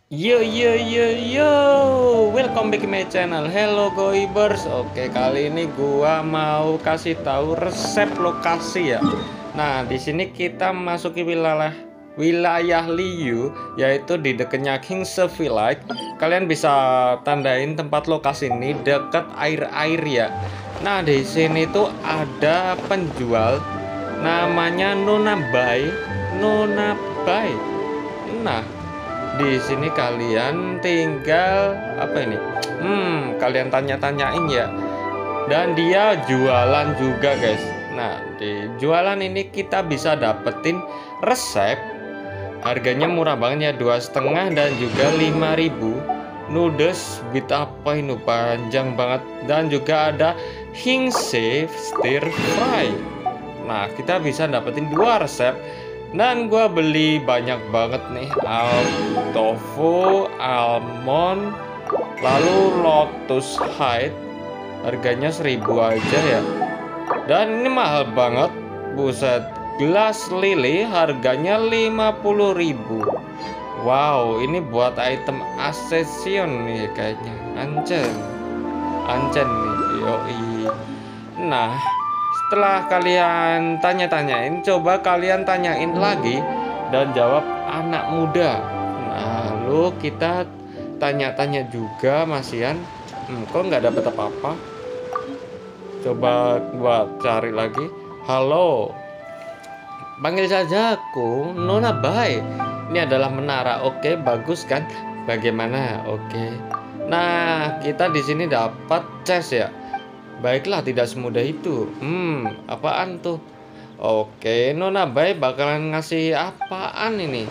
Yo yo yo yo, welcome back to my channel. Hello Goibers. Oke, kali ini gua mau kasih tahu resep lokasi ya. Nah, di sini kita masuki wilayah Liu, yaitu di dekatnya Kingse Village. Kalian bisa tandain tempat lokasi ini dekat air-air ya. Nah, di sini tuh ada penjual namanya Nona Bai. Nona Bai. Nah, di sini kalian tinggal apa ini? Kalian tanya-tanyain ya. Dan dia jualan juga, guys. Nah, di jualan ini kita bisa dapetin resep. Harganya murah banget ya, 2,5 dan juga 5.000. Noodles with apa ini panjang banget, dan juga ada hingse stir fry. Nah, kita bisa dapetin dua resep. Dan gua beli banyak banget nih, tofu, almond, lalu lotus hide. Harganya 1.000 aja ya. Dan ini mahal banget, buset. Gelas lili harganya 50.000. Wow, ini buat item aksesion nih kayaknya. Ancen nih, yoi. Nah, setelah kalian tanya-tanyain, coba kalian tanyain lagi dan jawab anak muda. Nah, lalu kita tanya-tanya juga Masian. Kok nggak dapet apa-apa? Coba buat cari lagi. Halo, panggil saja aku Nona Bai. Ini adalah menara. Oke, bagus kan? Bagaimana? Oke. Nah, kita di sini dapat chest ya. Baiklah, tidak semudah itu. Apaan tuh? Oke, Nona Bai bakalan ngasih apaan ini?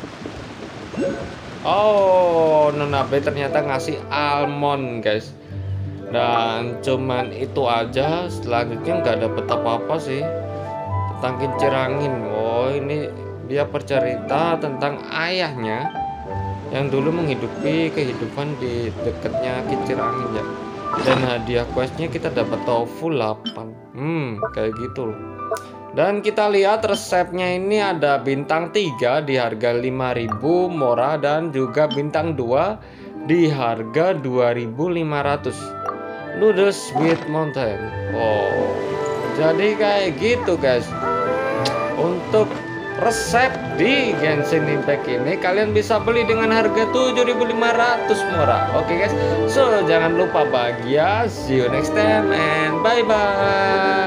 Oh, Nona Bai ternyata ngasih almond, guys. Dan cuman itu aja. Selanjutnya nggak dapet apa-apa sih tentang kincir angin. Oh, ini dia bercerita tentang ayahnya yang dulu menghidupi kehidupan di dekatnya kincir angin ya. Dan hadiah questnya kita dapat tofu 8. Kayak gitu loh. Dan kita lihat resepnya ini ada bintang 3 di harga 5.000 murah, dan juga bintang 2 di harga 2.500. Noodles with mountain. Oh, jadi kayak gitu guys. Untuk resep di Genshin Impact ini kalian bisa beli dengan harga 7.500 murah. Oke guys, so jangan lupa bahagia. See you next time and bye bye.